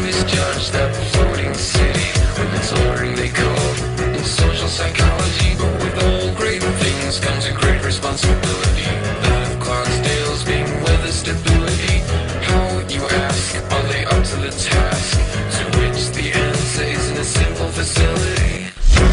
misjudge that floating city with its alluring decor in social psychology. But with all great things comes a great responsibility, that of Clydesdales being weather stability. How, you ask, are they up to the task? To which the answer is in a simple facility.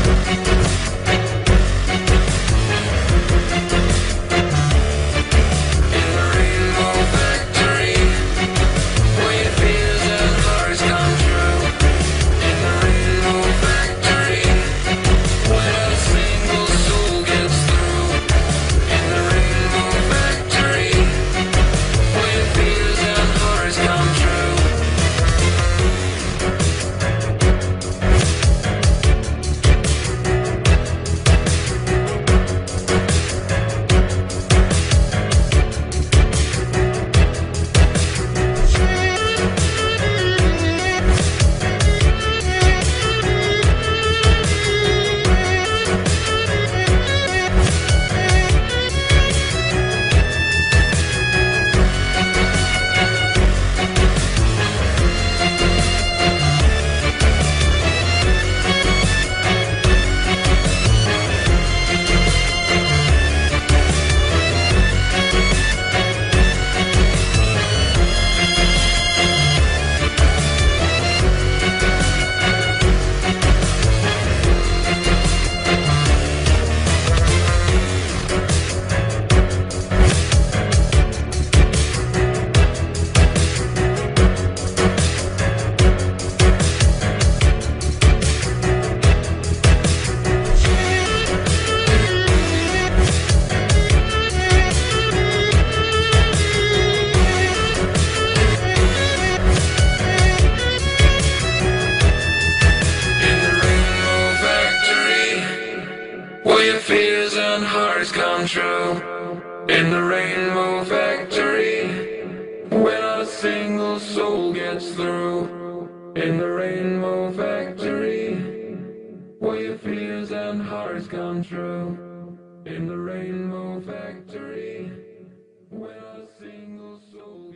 Will your fears and hearts come true? In the Rainbow Factory, where not a single soul gets through. In the Rainbow Factory, where your fears and hearts come true. In the Rainbow Factory, where not a single soul